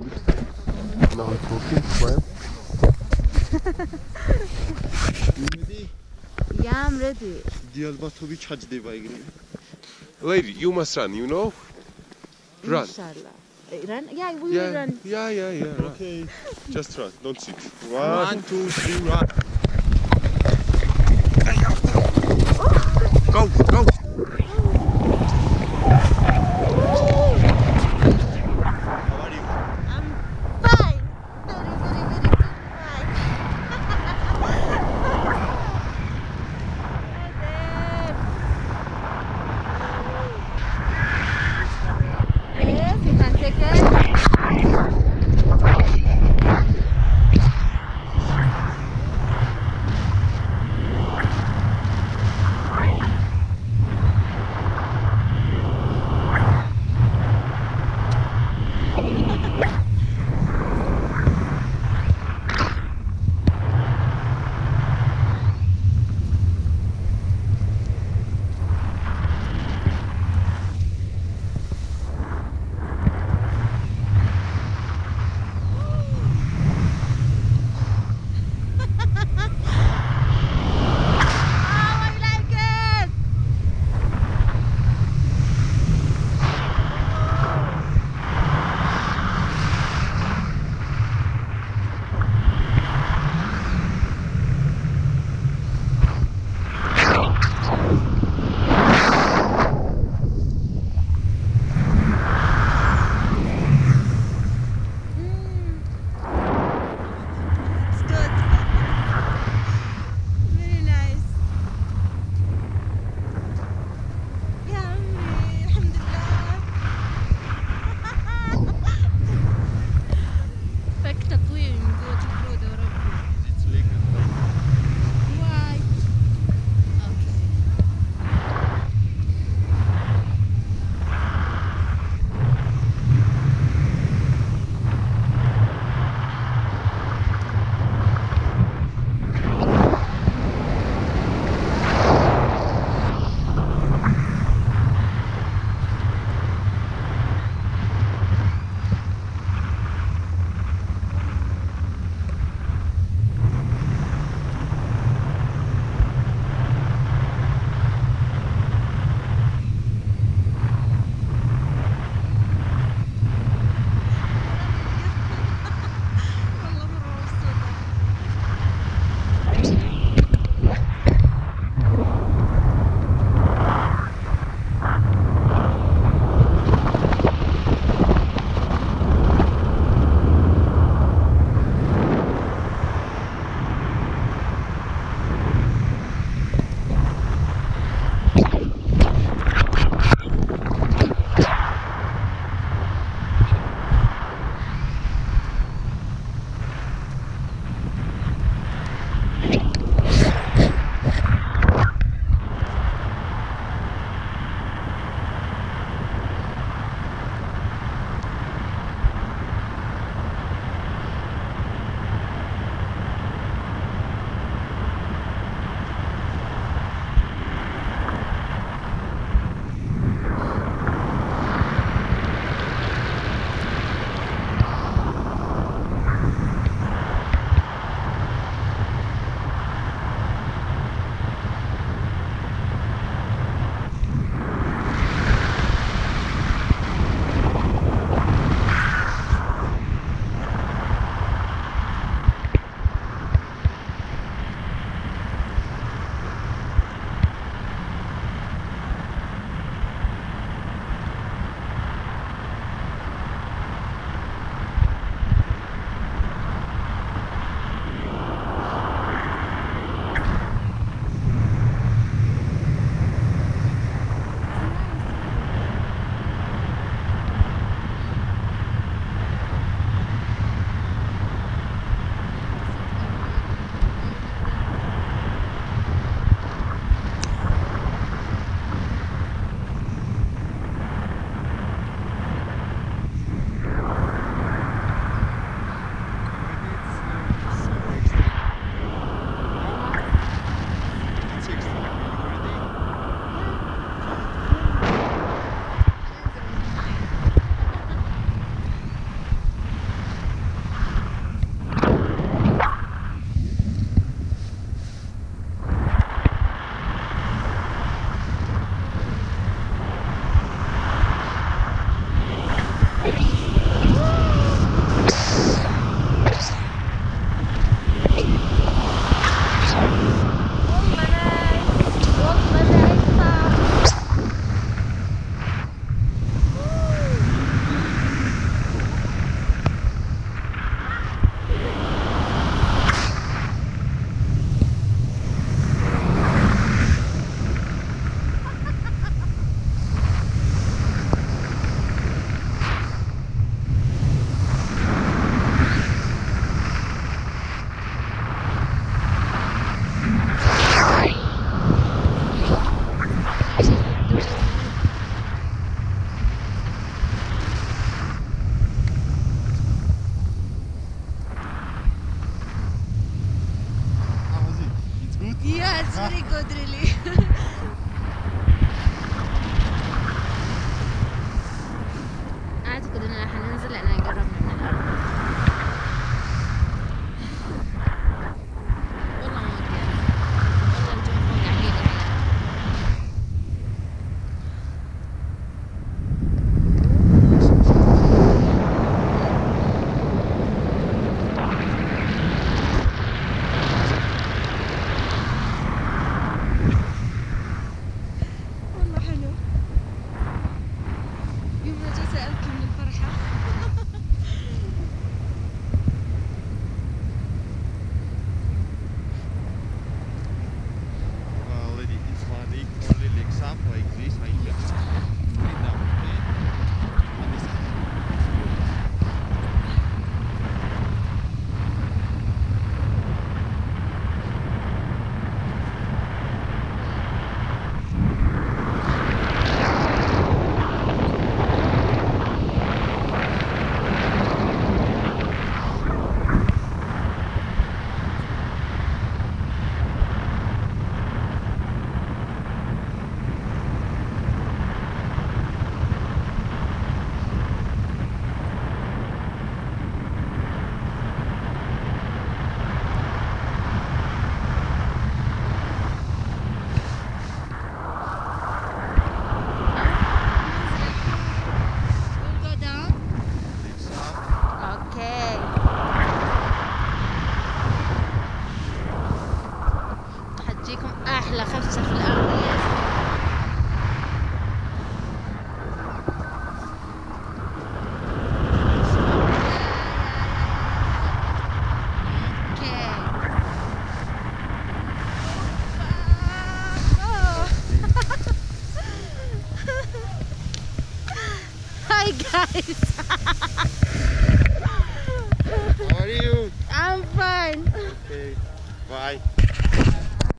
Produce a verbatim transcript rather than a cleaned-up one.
Now I'm talking, swam. Ready? Yeah, I'm ready. Diyarbatovi çaçdı baygın. Lady, you must run, you know? Run. Inshallah. Uh, Run? Yeah, we will Yeah, run. yeah, yeah, yeah. Run. Okay. Just run, don't sit. One, two, three, run. Go, go. How are you? I'm fine. Very, very, very, very fine. Yes, you can take it. It's very good, really. أعتقد إننا حننزل لأننا قربنا من الأرض. والله ما أدري أنا. والله الجو فوق عقيق الحياة. والله حلو. يوم ما جيت أبكي من الفرحة. Well, dit is waar ik voor de example ik zie hij hier. En dan wat is het? We'll go down. أوكي. حتجيكم أحلى خفسة في الأرض يا Okay. Hi guys. How are you? I'm fine. Okay. Bye.